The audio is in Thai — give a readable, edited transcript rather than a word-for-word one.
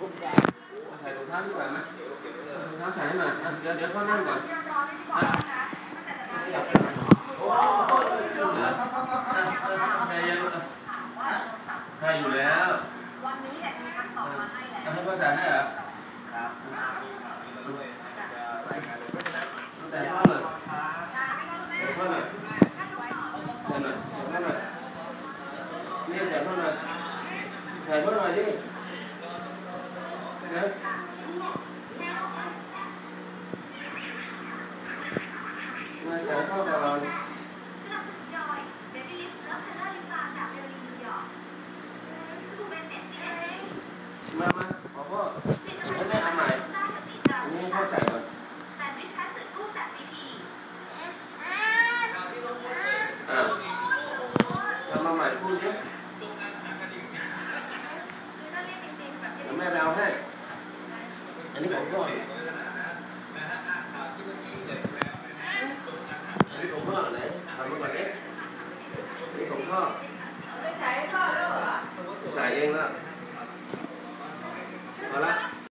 ใส่ถุงเท้าดีกว่าไหมถุงเท้าใส่ให้หน่อยเดี๋ยวพ่อนั่งก่อนโอ้ใช่อยู่แล้ววันนี้แหละมีคำตอบมาให้แล้วให้พ่อใส่ให้เหรอครับแต่พ่อเลยพ่อเลยใส่หน่อยใส่หน่อยนี่ใส่พ่อหน่อยใส่พ่อหน่อยดินะมาใส่พ่อกับเรามาขอพ่อไม่ได้เอาใหม่อันนี้ให้พ่อใส่ก่อนทำมาใหม่พูดดิเดี๋ยวแม่ไปเอาให้อันนี้ของพ่ออันนี้ของพ่อไหนทำมาก่อนดิอันนี้ของพ่อใส่เองแล้ว